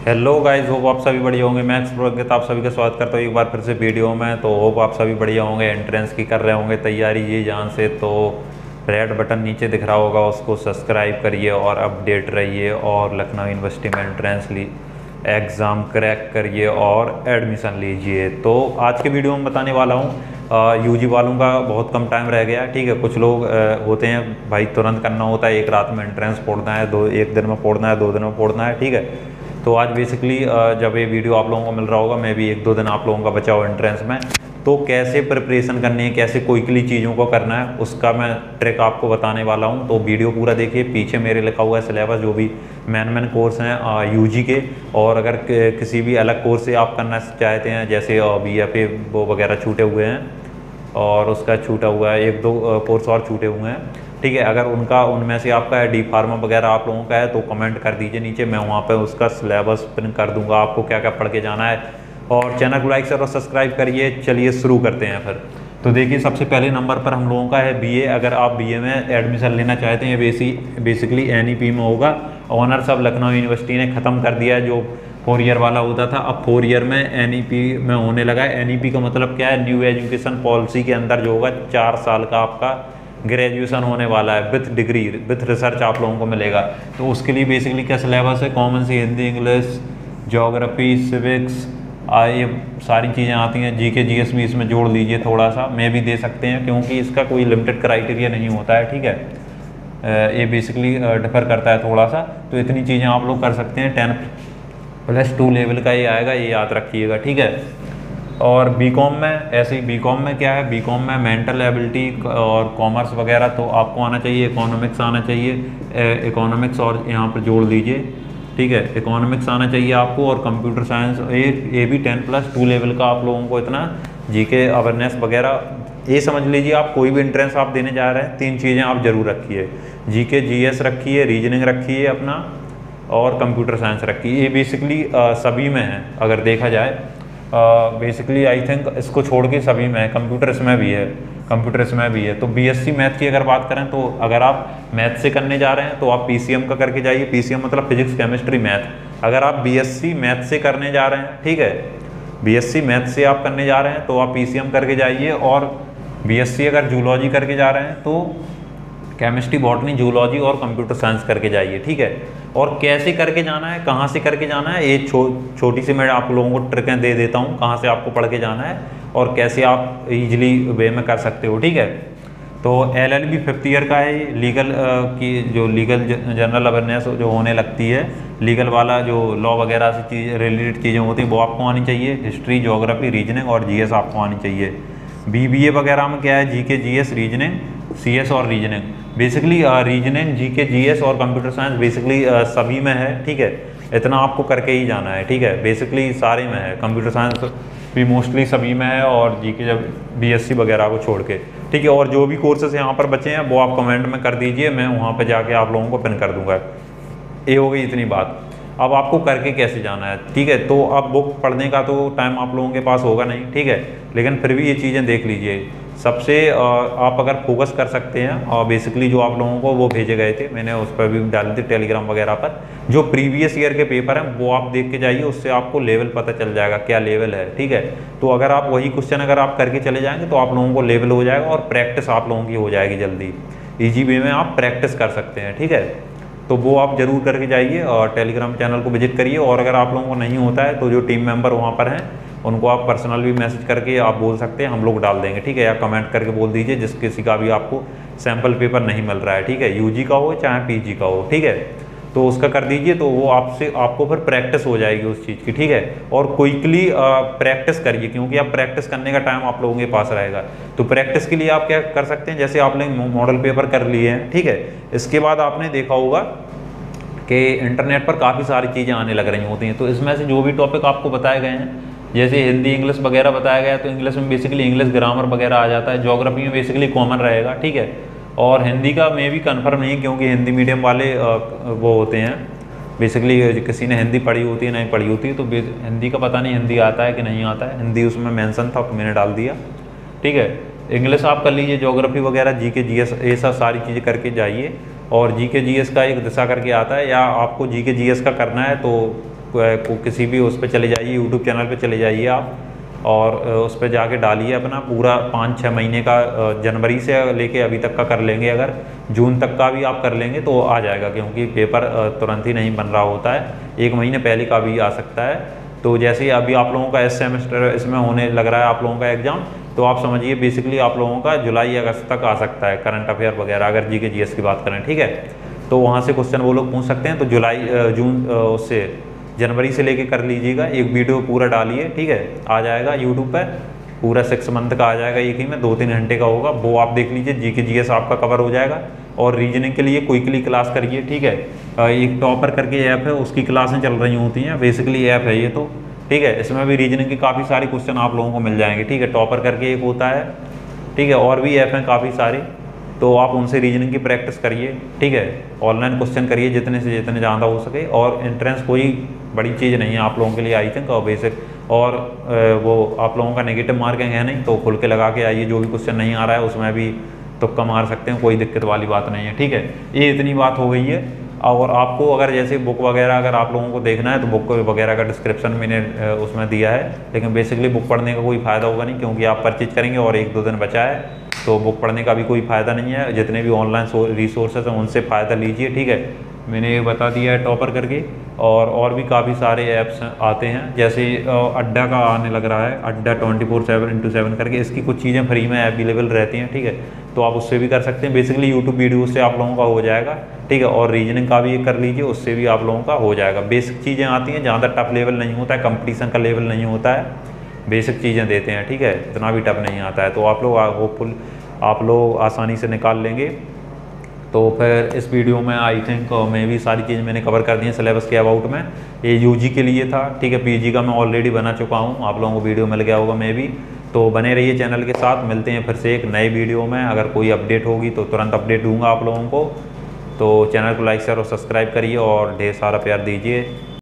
Hello guys, hope आप सभी बढ़िया होंगे। मैं एक्सप्लोर आप सभी का स्वागत करता हूँ एक बार फिर से वीडियो में। तो होप आप सभी बढ़िया होंगे, एंट्रेंस की कर रहे होंगे तैयारी ये जान से। तो रेड बटन नीचे दिख रहा होगा, उसको सब्सक्राइब करिए और अपडेट रहिए और लखनऊ यूनिवर्सिटी में एंट्रेंस एग्ज़ाम क्रैक करिए और एडमिशन लीजिए। तो आज के वीडियो में बताने वाला हूँ यूजी वालों का बहुत कम टाइम रह गया, ठीक है। कुछ लोग होते हैं भाई तुरंत करना होता है, एक रात में एंट्रेंस फोड़ना है, एक दिन में फोड़ना है, 2 दिन में फोड़ना है, ठीक है। तो आज बेसिकली जब ये वीडियो आप लोगों को मिल रहा होगा, मैं भी 1-2 दिन आप लोगों का बचा हो एंट्रेंस में, तो कैसे प्रिपरेशन करनी है, कैसे क्विकली चीज़ों को करना है, उसका मैं ट्रिक आपको बताने वाला हूं। तो वीडियो पूरा देखिए, पीछे मेरे लिखा हुआ है सिलेबस, जो भी मेन कोर्स हैं यूजी के। और अगर किसी भी अलग कोर्स से आप करना चाहते हैं, जैसे BFA वो वगैरह छूटे हुए हैं और उसका छूटा हुआ है, 1-2 कोर्स और छूटे हुए हैं, ठीक है। अगर उनमें से आपका डी फार्मा वगैरह आप लोगों का है तो कमेंट कर दीजिए नीचे, मैं वहाँ पे उसका सिलेबस पिन कर दूंगा, आपको क्या क्या पढ़ के जाना है। और चैनल को लाइक और सब्सक्राइब करिए। चलिए शुरू करते हैं फिर। तो देखिए, सबसे पहले नंबर पर हम लोगों का है BA। अगर आप BA में एडमिशन लेना चाहते हैं, बेसिकली NEP में होगा। ऑनर्स अब लखनऊ यूनिवर्सिटी ने ख़त्म कर दिया है, जो 4 ईयर वाला होता था, अब 4 ईयर में NEP में होने लगा है। NEP का मतलब क्या है? न्यू एजुकेशन पॉलिसी के अंदर जो होगा 4 साल का आपका ग्रेजुएशन होने वाला है विथ डिग्री, विथ रिसर्च आप लोगों को मिलेगा। तो उसके लिए बेसिकली क्या सिलेबस है? कॉमन सी हिंदी, इंग्लिश, ज्योग्राफी, सिविक्स, ये सारी चीज़ें आती हैं। GK GS भी इसमें जोड़ लीजिए थोड़ा सा, मैं भी दे सकते हैं, क्योंकि इसका कोई लिमिटेड क्राइटेरिया नहीं होता है, ठीक है। ये बेसिकली डिफर करता है थोड़ा सा। तो इतनी चीज़ें आप लोग कर सकते हैं। 10+2 लेवल का ये आएगा, ये याद रखिएगा, ठीक है। और BCom में ऐसे ही, BCom में क्या है? BCom में मेंटल एबिलिटी और कॉमर्स वगैरह तो आपको आना चाहिए, इकोनॉमिक्स आना चाहिए, इकोनॉमिक्स और यहाँ पर जोड़ लीजिए, ठीक है। इकोनॉमिक्स आना चाहिए आपको, और कंप्यूटर साइंस ये भी 10+2 लेवल का आप लोगों को इतना GK अवेयरनेस वगैरह। ये समझ लीजिए, आप कोई भी एंट्रेंस आप देने जा रहे हैं, 3 चीज़ें आप जरूर रखिए। GK GS रखिए, रीजनिंग रखिए अपना, और कंप्यूटर साइंस रखिए। ये बेसिकली सभी में है अगर देखा जाए। बेसिकली आई थिंक इसको छोड़ के सभी में है, कंप्यूटर इसमें भी है, कंप्यूटर इसमें भी है। तो BSc मैथ की अगर बात करें, तो अगर आप मैथ से करने जा रहे हैं तो आप PCM का करके जाइए। PCM मतलब फिजिक्स केमिस्ट्री मैथ। अगर आप BSc मैथ से करने जा रहे हैं, ठीक है, BSc मैथ से आप करने जा रहे हैं तो आप PCM करके जाइए। और BSc अगर जूलॉजी करके जा रहे हैं तो केमिस्ट्री, बॉटनी, जूलॉजी और कंप्यूटर साइंस करके जाइए, ठीक है। और कैसे करके जाना है, कहाँ से करके जाना है, ये छोटी सी मैं आप लोगों को ट्रिकें दे देता हूँ, कहाँ से आपको पढ़ के जाना है और कैसे आप इजीली वे में कर सकते हो, ठीक है। तो LLB 5th ईयर का है। लीगल की जो लीगल जनरल अवेयरनेस जो होने लगती है, लीगल वाला जो लॉ वगैरह से चीज़ रिलेटेड चीज़ें होती हैं वो आपको आनी चाहिए। हिस्ट्री, ज्योग्राफी, रीजनिंग और GS आपको आनी चाहिए। BBA वगैरह में क्या है? GK GS, रीजनिंग, CS और reasoning. Basically reasoning, GK GS और कंप्यूटर साइंस बेसिकली सभी में है, ठीक है। इतना आपको करके ही जाना है, ठीक है। बेसिकली सारे में है, कंप्यूटर साइंस भी मोस्टली सभी में है, और GK जब BSc वगैरह को छोड़ के, ठीक है। और जो भी कोर्सेज यहाँ पर बचे हैं वो आप कमेंट में कर दीजिए, मैं वहाँ पर जाके आप लोगों को पिन कर दूँगा। ये हो गई इतनी बात। अब आपको करके कैसे जाना है, ठीक है। तो अब बुक पढ़ने का तो टाइम आप लोगों के पास होगा नहीं, ठीक है, लेकिन फिर भी ये चीज़ें देख लीजिए। सबसे आप अगर फोकस कर सकते हैं, और बेसिकली जो आप लोगों को वो भेजे गए थे, मैंने उस पर भी डाले थे टेलीग्राम वगैरह पर, जो प्रीवियस ईयर के पेपर हैं वो आप देख के जाइए, उससे आपको लेवल पता चल जाएगा क्या लेवल है, ठीक है। तो अगर आप वही क्वेश्चन अगर आप करके चले जाएंगे तो आप लोगों को लेवल हो जाएगा, और प्रैक्टिस आप लोगों की हो जाएगी जल्दी, ईजी वे में आप प्रैक्टिस कर सकते हैं, ठीक है। तो वो आप ज़रूर करके जाइए और टेलीग्राम चैनल को विजिट करिए। और अगर आप लोगों को नहीं होता है तो जो टीम मेंबर वहाँ पर हैं उनको आप पर्सनल भी मैसेज करके आप बोल सकते हैं, हम लोग डाल देंगे, ठीक है। या कमेंट करके बोल दीजिए जिस किसी का भी आपको सैम्पल पेपर नहीं मिल रहा है, ठीक है, UG का हो चाहे PG का हो, ठीक है। तो उसका कर दीजिए, तो वो आपको फिर प्रैक्टिस हो जाएगी उस चीज़ की, ठीक है। और क्विकली प्रैक्टिस करिए, क्योंकि आप प्रैक्टिस करने का टाइम आप लोगों के पास रहेगा। तो प्रैक्टिस के लिए आप क्या कर सकते हैं? जैसे आपने मॉडल पेपर कर लिए हैं, ठीक है, इसके बाद आपने देखा होगा कि इंटरनेट पर काफ़ी सारी चीज़ें आने लग रही होती हैं। तो इसमें से जो भी टॉपिक आपको बताए गए हैं, जैसे हिंदी, इंग्लिश वगैरह बताया गया है, तो इंग्लिश में बेसिकली इंग्लिश ग्रामर वगैरह आ जाता है। ज्योग्राफी में बेसिकली कॉमन रहेगा, ठीक है। और हिंदी का मैं भी कन्फर्म नहीं, क्योंकि हिंदी मीडियम वाले वो होते हैं, बेसिकली किसी ने हिंदी पढ़ी होती है नहीं पढ़ी होती है, तो हिंदी का पता नहीं हिंदी आता है कि नहीं आता है। हिंदी उसमें मेंशन था तो मैंने डाल दिया, ठीक है। इंग्लिश आप कर लीजिए, ज्योग्राफी वगैरह, GK GS ये सब सारी चीज़ें करके जाइए। और GK GS का एक दिशा करके आता है, या आपको GK GS का करना है तो किसी भी उस पर चले जाइए, यूट्यूब चैनल पे चले जाइए आप, और उस पर जाके डालिए अपना पूरा 5-6 महीने का, जनवरी से लेके अभी तक का कर लेंगे, अगर जून तक का भी आप कर लेंगे तो आ जाएगा, क्योंकि पेपर तुरंत ही नहीं बन रहा होता है, 1 महीने पहले का भी आ सकता है। तो जैसे अभी आप लोगों का इस सेमेस्टर इसमें होने लग रहा है आप लोगों का एग्ज़ाम, तो आप समझिए बेसिकली आप लोगों का जुलाई अगस्त तक आ सकता है करंट अफेयर वगैरह, अगर जी के GS की बात करें, ठीक है। तो वहाँ से क्वेश्चन वो लोग पूछ सकते हैं, तो जुलाई जून उससे जनवरी से लेके कर लीजिएगा, एक वीडियो पूरा डालिए, ठीक है, आ जाएगा यूट्यूब पर, पूरा 6 मंथ का आ जाएगा, एक ही में 2-3 घंटे का होगा, वो आप देख लीजिए, जी के GS आपका कवर हो जाएगा। और रीजनिंग के लिए क्विकली क्लास करिए, ठीक है, एक टॉपर करके ऐप है, उसकी क्लासें चल रही होती हैं, बेसिकली ऐप है ये तो, ठीक है। इसमें भी रीजनिंग के काफ़ी सारे क्वेश्चन आप लोगों को मिल जाएंगे, ठीक है, टॉपर करके एक होता है, ठीक है, और भी ऐप हैं काफ़ी सारे, तो आप उनसे रीजनिंग की प्रैक्टिस करिए, ठीक है, ऑनलाइन क्वेश्चन करिए जितने से जितने ज़्यादा हो सके। और एंट्रेंस कोई बड़ी चीज़ नहीं है आप लोगों के लिए, आई थिंक, और बेसिक, और वो आप लोगों का नेगेटिव मार्किंग है नहीं, तो खुल के लगा के आइए, जो भी क्वेश्चन नहीं आ रहा है उसमें भी तुक्का मार सकते हैं, कोई दिक्कत वाली बात नहीं है, ठीक है। ये इतनी बात हो गई है। और आपको अगर जैसे बुक वगैरह अगर आप लोगों को देखना है तो बुक वगैरह का डिस्क्रिप्शन मैंने उसमें दिया है, लेकिन बेसिकली बुक पढ़ने का कोई फ़ायदा होगा नहीं, क्योंकि आप परचेज करेंगे और 1-2 दिन बचा है, तो बुक पढ़ने का भी कोई फ़ायदा नहीं है। जितने भी ऑनलाइन रिसोर्सेज हैं उनसे फ़ायदा लीजिए, ठीक है, मैंने ये बता दिया है टॉपर करके। और भी काफ़ी सारे ऐप्स आते हैं, जैसे अड्डा का आने लग रहा है, अड्डा 24/7 करके, इसकी कुछ चीज़ें फ्री में अवेलेबल रहती हैं, ठीक है, तो आप उससे भी कर सकते हैं। बेसिकली यूट्यूब वीडियो से आप लोगों का हो जाएगा, ठीक है, और रीजनिंग का भी कर लीजिए, उससे भी आप लोगों का हो जाएगा। बेसिक चीज़ें आती हैं, ज़्यादा टफ लेवल नहीं होता है, कंपटीशन का लेवल नहीं होता है, बेसिक चीज़ें देते हैं, ठीक है, इतना भी टफ नहीं आता है, तो आप लोग होपफुल आप लोग आसानी से निकाल लेंगे। तो फिर इस वीडियो में आई थिंक मैं भी सारी चीज़ मैंने कवर कर दी है सिलेबस के अबाउट में। ये यूजी के लिए था, ठीक है, पीजी का मैं ऑलरेडी बना चुका हूँ, आप लोगों को वीडियो मिल गया होगा मैं भी। तो बने रहिए चैनल के साथ, मिलते हैं फिर से एक नए वीडियो में, अगर कोई अपडेट होगी तो तुरंत अपडेट दूंगा आप लोगों को। तो चैनल को लाइक शेयर और सब्सक्राइब करिए और ढेर सारा प्यार दीजिए।